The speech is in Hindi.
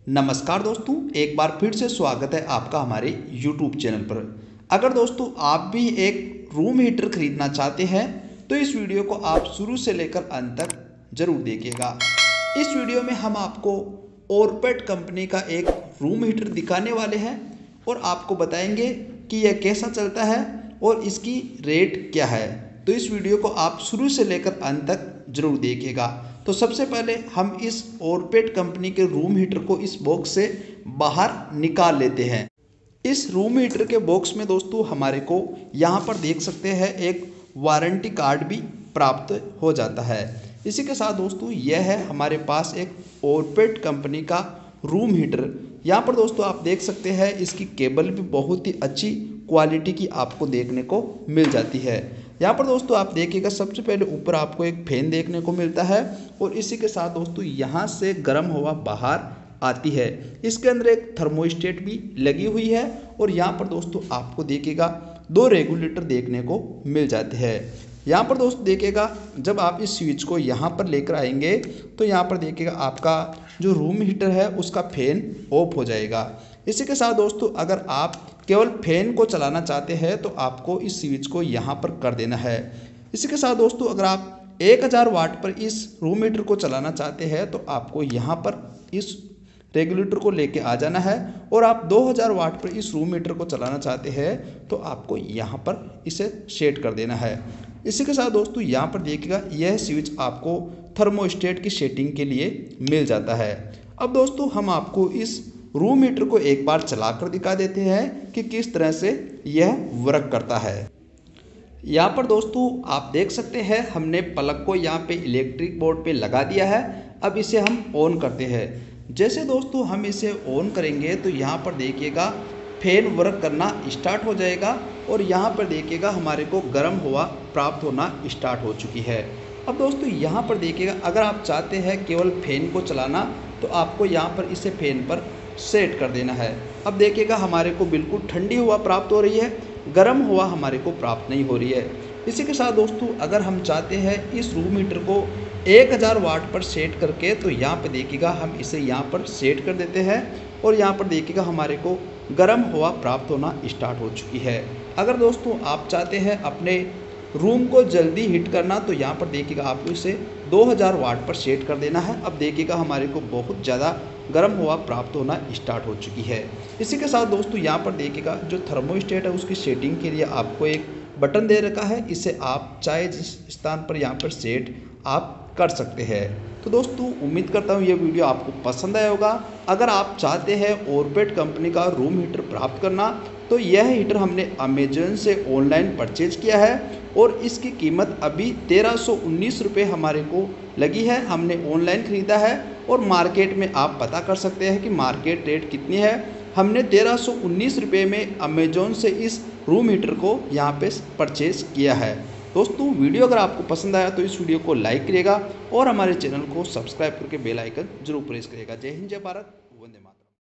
नमस्कार दोस्तों, एक बार फिर से स्वागत है आपका हमारे YouTube चैनल पर। अगर दोस्तों आप भी एक रूम हीटर खरीदना चाहते हैं तो इस वीडियो को आप शुरू से लेकर अंत तक जरूर देखिएगा। इस वीडियो में हम आपको ओरपेट कंपनी का एक रूम हीटर दिखाने वाले हैं और आपको बताएंगे कि यह कैसा चलता है और इसकी रेट क्या है। तो इस वीडियो को आप शुरू से लेकर अंत तक जरूर देखिएगा। तो सबसे पहले हम इस ओरपेट कंपनी के रूम हीटर को इस बॉक्स से बाहर निकाल लेते हैं। इस रूम हीटर के बॉक्स में दोस्तों हमारे को यहाँ पर देख सकते हैं एक वारंटी कार्ड भी प्राप्त हो जाता है। इसी के साथ दोस्तों यह है हमारे पास एक ओरपेट कंपनी का रूम हीटर। यहाँ पर दोस्तों आप देख सकते हैं इसकी केबल भी बहुत ही अच्छी क्वालिटी की आपको देखने को मिल जाती है। यहाँ पर दोस्तों आप देखिएगा, सबसे पहले ऊपर आपको एक फैन देखने को मिलता है और इसी के साथ दोस्तों यहाँ से गर्म हवा बाहर आती है। इसके अंदर एक थर्मोस्टेट भी लगी हुई है और यहाँ पर दोस्तों आपको देखिएगा 2 रेगुलेटर देखने को मिल जाते हैं। यहाँ पर दोस्तों देखिएगा, जब आप इस स्विच को यहाँ पर लेकर आएंगे तो यहाँ पर देखिएगा आपका जो रूम हीटर है उसका फैन ऑफ हो जाएगा। इसी के साथ दोस्तों अगर आप केवल फैन को चलाना चाहते हैं तो आपको इस स्विच को यहाँ पर कर देना है। इसी के साथ दोस्तों अगर आप 1000 वाट पर इस रूम हीटर को चलाना चाहते हैं तो आपको यहाँ पर इस रेगुलेटर को लेके आ जाना है और आप 2000 वाट पर इस रूम हीटर को चलाना चाहते हैं तो आपको यहाँ पर इसे सेट कर देना है। इसी के साथ दोस्तों यहाँ पर देखिएगा यह स्विच आपको थर्मोस्टेट की सेटिंग के लिए मिल जाता है। अब दोस्तों हम आपको इस रूम हीटर को एक बार चलाकर दिखा देते हैं कि किस तरह से यह वर्क करता है। यहाँ पर दोस्तों आप देख सकते हैं हमने प्लग को यहाँ पे इलेक्ट्रिक बोर्ड पे लगा दिया है। अब इसे हम ऑन करते हैं। जैसे दोस्तों हम इसे ऑन करेंगे तो यहाँ पर देखिएगा फैन वर्क करना स्टार्ट हो जाएगा और यहाँ पर देखिएगा हमारे को गर्म हवा प्राप्त होना स्टार्ट हो चुकी है। अब दोस्तों यहाँ पर देखिएगा अगर आप चाहते हैं केवल फैन को चलाना तो आपको यहाँ पर इसे फैन पर सेट कर देना है। अब देखिएगा हमारे को बिल्कुल ठंडी हवा प्राप्त हो रही है, गर्म हवा हमारे को प्राप्त नहीं हो रही है। इसी के साथ दोस्तों अगर हम चाहते हैं इस रूम हीटर को 1000 वाट पर सेट करके तो यहाँ पर देखिएगा हम इसे यहाँ पर सेट कर देते हैं और यहाँ पर देखिएगा हमारे को गर्म हवा प्राप्त होना स्टार्ट हो चुकी है। अगर दोस्तों आप चाहते हैं अपने रूम को जल्दी हीट करना तो यहाँ पर देखिएगा आपको इसे 2000 वाट पर सेट कर देना है। अब देखिएगा हमारे को बहुत ज़्यादा गर्म हवा प्राप्त होना स्टार्ट हो चुकी है। इसी के साथ दोस्तों यहाँ पर देखिएगा जो थर्मोस्टेट है उसकी सेटिंग के लिए आपको एक बटन दे रखा है, इसे आप चाहे जिस स्थान पर यहाँ पर सेट आप कर सकते हैं। तो दोस्तों उम्मीद करता हूँ ये वीडियो आपको पसंद आया होगा। अगर आप चाहते हैं ओरपेट कंपनी का रूम हीटर प्राप्त करना तो यह हीटर हमने अमेजन से ऑनलाइन परचेज किया है और इसकी कीमत अभी 1319 रुपये हमारे को लगी है। हमने ऑनलाइन ख़रीदा है और मार्केट में आप पता कर सकते हैं कि मार्केट रेट कितनी है। हमने 1319 रुपये में अमेजोन से इस रूम हीटर को यहाँ पे परचेज़ किया है। दोस्तों वीडियो अगर आपको पसंद आया तो इस वीडियो को लाइक करिएगा और हमारे चैनल को सब्सक्राइब करके बेल आइकन जरूर प्रेस करिएगा। जय हिंद, जय भारत।